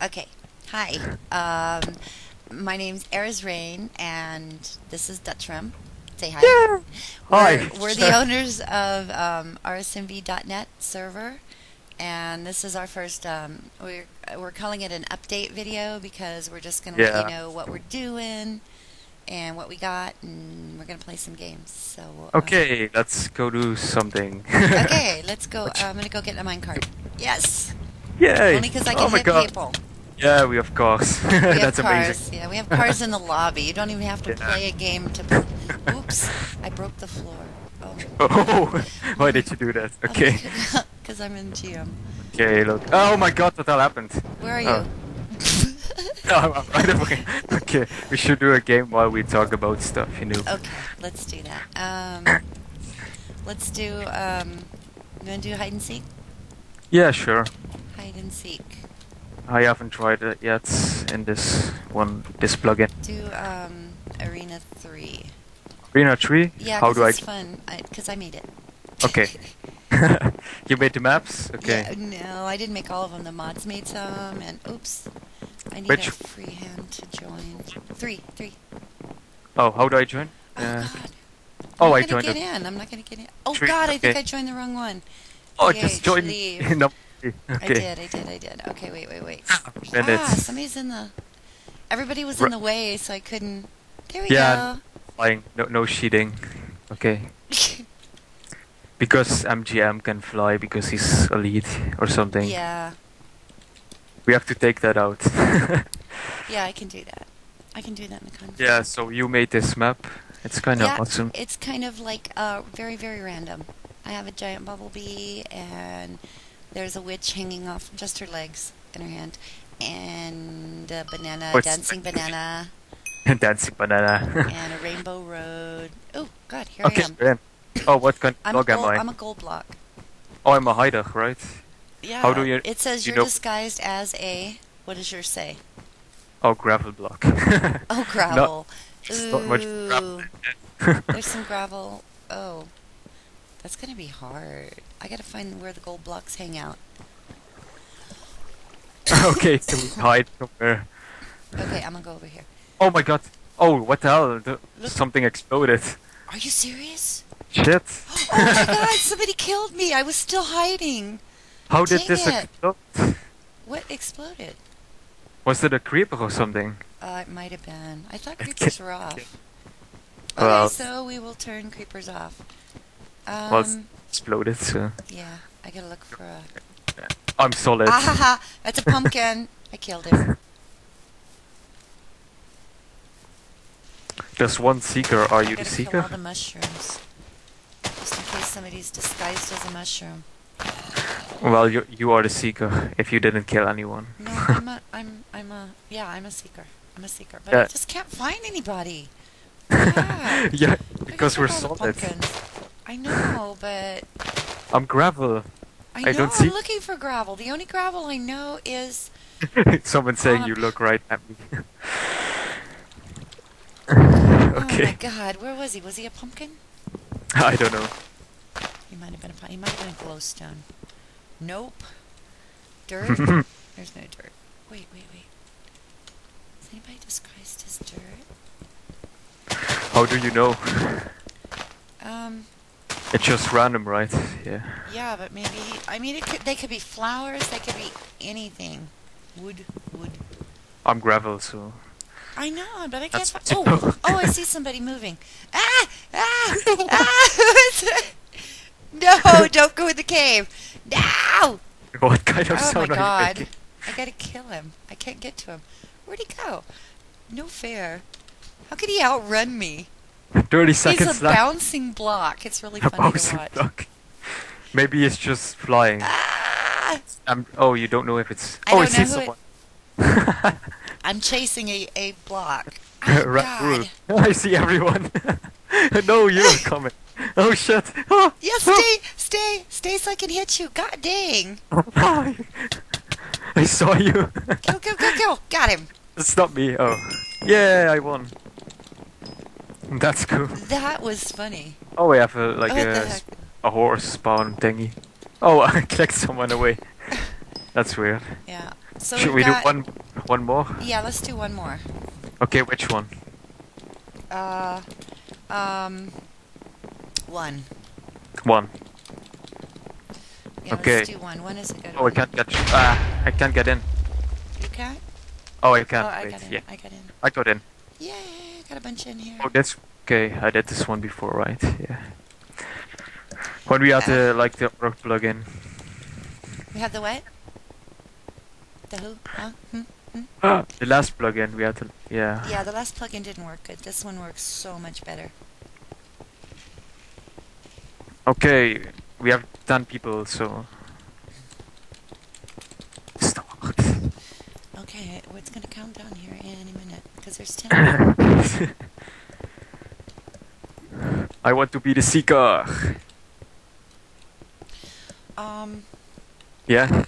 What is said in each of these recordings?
Okay. Hi. My name's Arizrain, and this is DutchRem. Say hi. Yeah. Hi. We're the owners of RSMV.net server, and this is our first. We're calling it an update video because we're just gonna let you Yeah. know what we're doing and what we got, and we're gonna play some games. So. Okay, let's go do something. Okay, let's go. Which- I'm gonna go get a minecart. Yes. Yay! Only because I Oh can my hit god. people. Yeah, we have cars. We have That's amazing. cars. Yeah, we have cars in the lobby. You don't even have to Yeah. play a game to. Oops! I broke the floor. Oh. Oh, why did you do that? Okay. Because I'm in GM. Okay, look. Oh my god, what all happened? Where are Oh. you? Oh, I'm right over here. Okay, we should do a game while we talk about stuff, you know. Okay, let's do that. Let's do. You want to do hide and seek? Yeah, sure. Hide and seek. I haven't tried it yet in this plugin. Do Arena 3. Arena 3? Yeah, How do I... it's fun. Because I made it. Okay. You made the maps? Okay. Yeah, no, I didn't make all of them. The mods made some, and oops, I need Which- a free hand to join. Three. Oh, how do I join? Oh God. Oh, I I'm not gonna joined get it. in. I'm not gonna get in. Oh Three, God, I think okay. I joined the wrong one. Oh, Okay, just join leave. No. I Okay. did. Okay, wait. Minutes. Somebody's in the. Everybody was Ru- in the way, so I couldn't. There we Yeah. Flying. No cheating. Okay. go. Because MGM can fly because he's elite or something. Yeah, We have to take that out. yeah, I can do that. I can do that in the console. Yeah, so you made this map. It's kind of Yeah, awesome. it's kind of like very random. I have a giant bumblebee, and there's a witch hanging off just her legs in her hand, and a banana, What's- dancing banana, Dancing banana. and a rainbow road. Oh God, here Okay, I am. then. Oh, what kind of I'm a dog am gold, I? I'm a gold block. Oh, I'm a hider, right? Yeah. How do you- It says you you're know- disguised as a. What does yours say? Oh, gravel block. Oh, gravel. It's not much gravel. There's some gravel. Oh, that's gonna be hard. I gotta find where the gold blocks hang out. Okay, so we hide somewhere. Okay, I'm gonna go over here. Oh my god. Oh, what the hell? Look. Something exploded. Are you serious? Shit. Oh my God! Somebody killed me. I was still hiding. How did Dang this it. explode? What exploded? Was it a creeper or something? It might have been. I thought It creepers ca- were off. Well- Okay, so we will turn creepers off. Well, it's exploded, so... Yeah, I gotta look for a. I'm solid. Ah ha ha! That's a pumpkin. I killed him. There's one seeker. Are you I the gotta kill all seeker? the mushrooms, just in case somebody's disguised as a mushroom. Well, you are the seeker, if you didn't kill anyone. No, I'm a seeker. I'm a seeker, but Yeah. I just can't find anybody. God. Yeah, I because took we're all the solid. pumpkins. I know, but I'm gravel. I I know don't I'm see- looking for gravel. The only gravel I know is Someone saying On a you p- look right at me. oh my Okay, God, where was he? Was he a pumpkin? I don't know. He might have been he might have been a glowstone. Nope. Dirt? There's no dirt. Wait. Is anybody disguised as dirt? How do you know? Um. It's just random, right? Yeah. Yeah, but maybe. I mean, they could be flowers. They could be anything. Wood. I'm gravel, so... I know, but I can't. That's what you Oh, know. I see somebody moving. Ah! No, don't go in the cave. No! What kind of Oh my sound are you God! making? I gotta kill him. I can't get to him. Where'd he go? No fair. How could he outrun me? 30 He's seconds a left. bouncing block. It's really A funny to bouncing watch. block. Maybe it's just flying. Ah! Oh, you don't know if it's... I Oh, I don't see know who someone. I'm chasing a block. Oh, Right, God. I see everyone. No, you're coming. Oh shit. Oh, Yeah, oh. stay so I can hit you. God dang. I saw you. Kill. Got him. It's not me. Oh. Yeah, I won. That's cool. That was funny. Oh, we have What the heck? a horse spawn thingy. Oh, I clicked someone away. That's weird. Yeah. So Should we've we do got, one more? yeah, let's do one more. Okay, which one? Uh, one. One. Yeah, Okay. let's do one. One is a good Oh, I one. can't get. I can't get in. You can't? Oh, I can't. Oh, I Wait, got in. yeah, I got in. I got in. Yay! Got a bunch in here. Oh, that's okay. I did this one before, right? Yeah. When we had the the rock plugin. We have the what? The who? Huh? The last plugin we had to. Yeah. Yeah, the last plugin didn't work good. This one works so much better. Okay, we have 10 people, so. Start. Okay, it's gonna count down here any minute because there's 10 people. I want to be the seeker. Yeah.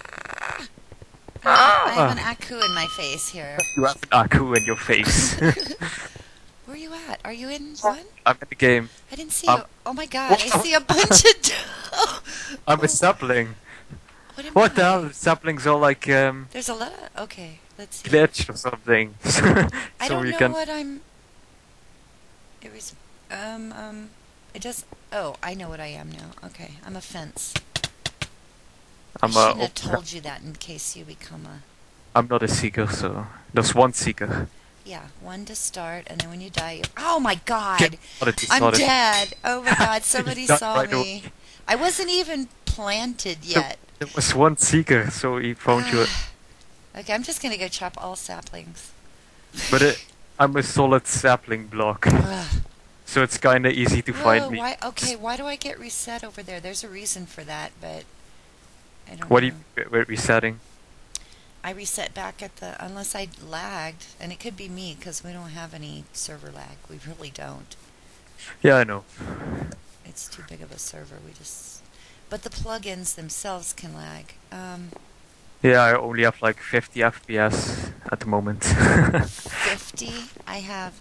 I have an Aku in my face here. You have an Aku in your face. Where are you at? Are you in one? I'm in the game. I didn't see you. Oh my god, I see a bunch of... I'm a sapling. What the hell? Saplings are like There's a lot of... Okay, let's see. glitched or something. I So don't we know can. what I'm... It was... It just... Oh, I know what I am now. Okay, I'm a fence. I shouldn't have told you that in case you become a... I'm not a seeker, so there's one seeker. Yeah, one to start, and then when you die, you... Oh my god! I'm I'm dead! Oh my god, somebody died saw right me. I wasn't even planted yet. There was one seeker, so he found you. Okay, I'm just gonna go chop all saplings. But I'm a solid sapling block, so it's kinda easy to find me. Why do I get reset over there? There's a reason for that, but I don't What know. we're resetting? I reset back at the... Unless I lagged, and it could be me, because we don't have any server lag. We really don't. Yeah, I know. It's too big of a server. We just... But the plugins themselves can lag. Yeah, I only have like 50 FPS at the moment. 50? I have,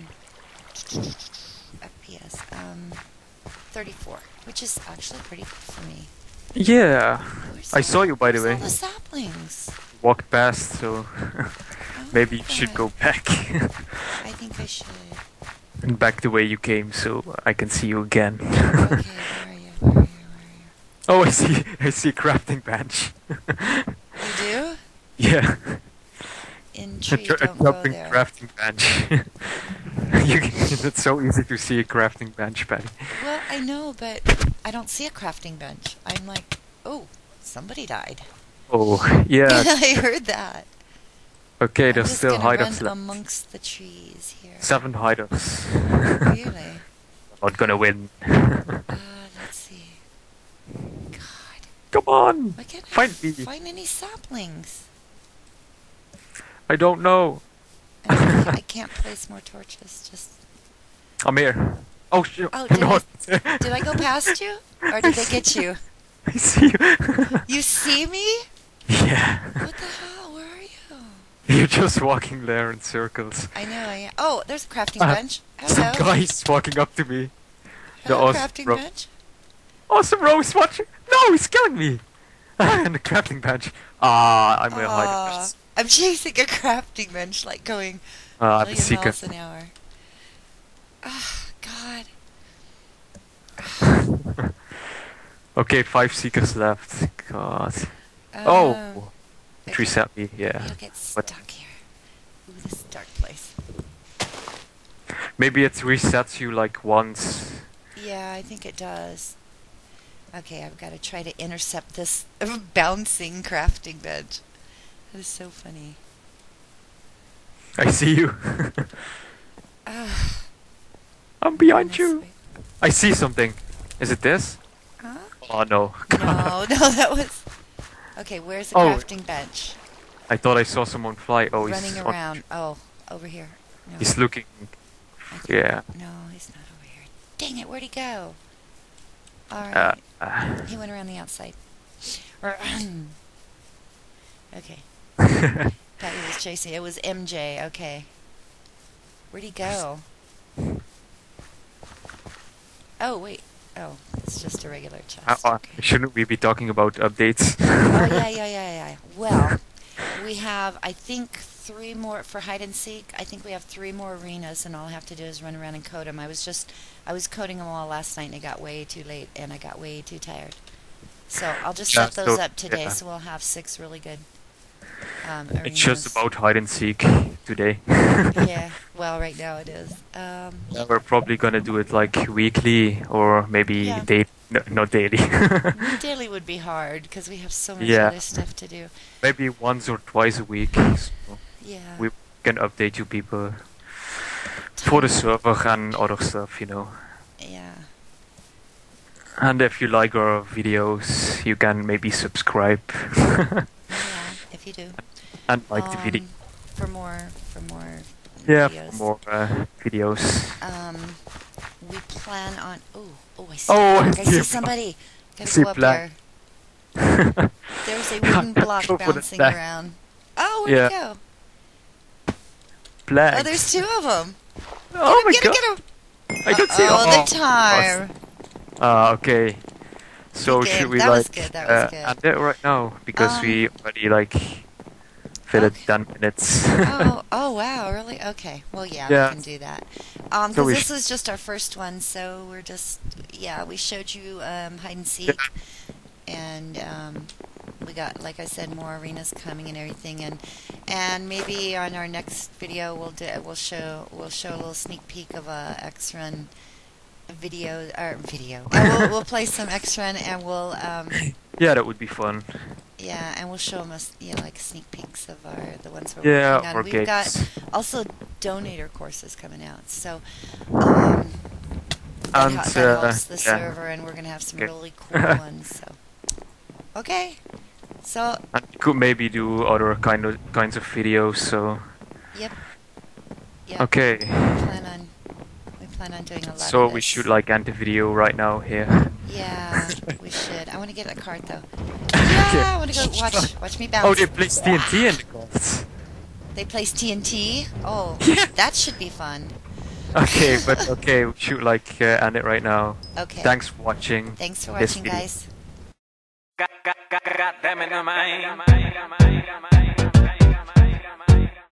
FPS, 34, which is actually pretty good for me. Yeah, I saw you, by the way. All the saplings. Walked past, so maybe you should go back. I think I should. And back the way you came, so I can see you again. Okay, where are you? Where are you? Where are you? Oh, I see a crafting bench. You do? Yeah. In tree, A don't go jumping there. crafting bench. It's so easy to see a crafting bench, Patty. Well, I know, but I don't see a crafting bench. I'm like, oh, somebody died. Oh, yeah. I heard that. Okay, I'm there's just still gonna hideouts run left. amongst the trees here. 7 hideouts. Really? Not gonna win. Let's see. God. Come on! Why can't I Find me. find any saplings? I don't know. I can't place more torches. Just. I'm here. Oh shit! Oh, No. did I go past you, or did they get you? I see you. You see me? Yeah. What the hell? Where are you? You're just walking there in circles. I know I am. Oh, there's a crafting bench. Some Hello. guy's walking up to me. Hello, awesome crafting bench. Awesome Rose watching. No, he's killing me. And the crafting bench. I'm a hideout. I'm chasing a crafting bench, like going I'm a million seeker. miles an hour. God. Okay, 5 seekers left. God. It reset me. Yeah. You'll get stuck here. Ooh, this is a dark place. Maybe it resets you like once. Yeah, I think it does. Okay, I've got to try to intercept this bouncing crafting bench. That is so funny. I see you. Ah, I'm behind this you. way. I see something. Is it this? Huh? Oh no. No, that was... Okay, where's the Oh. crafting bench? I thought I saw someone fly. Oh, he's Running around. Oh, over here. No. He's looking. Yeah. No, he's not over here. Dang it, where'd he go? Alright. He went around the outside. Okay. Thought he was chasing. It was MJ. Okay. Where'd he go? Oh, wait. Oh, it's just a regular chest. Okay. Shouldn't we be talking about updates? Oh, yeah. Well, we have, I think, 3 more for hide and seek. I think we have 3 more arenas, and all I have to do is run around and code them. I was coding them all last night, and it got way too late, and I got way too tired. So I'll just set those up today, so we'll have 6 really good arenas. It's just about hide and seek today. Yeah, well, right now it is. We're probably gonna do it like weekly or maybe daily. No, not daily. Daily would be hard because we have so much other stuff to do. Maybe once or twice a week. So yeah. We can update you people for the server and other stuff, you know. Yeah. And if you like our videos, you can maybe subscribe. Yeah, if you do. And like the video. For more yeah, videos. For more videos. We plan on. Oh, I see. I see somebody. Gotta go up there. There's a wooden block bouncing around. Oh, where'd it go? Black. Oh, there's 2 of them. Oh my god! Get him. I don't see. Oh, the time. Okay. So should we end it right now because we already fit it 10 minutes. oh wow, really? Okay. Well, we can do that. Because this was just our first one, so we're just we showed you hide and seek, and we got, like I said, more arenas coming and everything, and maybe on our next video we'll show a little sneak peek of a Xrun video. We'll play some Xrun, and we'll that would be fun. Yeah, and we'll show them like sneak peeks of the ones we're working on. We've got also donator courses coming out, so that helps the server, and we're gonna have some really cool ones. So so and we could maybe do other kinds of videos. So yep. Okay. We plan on doing a lot. So of this. we should end the video right now here. Yeah, we should. I want to get a card though. Yeah, I want to go watch me bounce. Oh, they placed TNT in the cards. They placed TNT? Oh, that should be fun. Okay, we should end it right now. Okay. Thanks for watching. Thanks for watching, guys. Got them in the mind.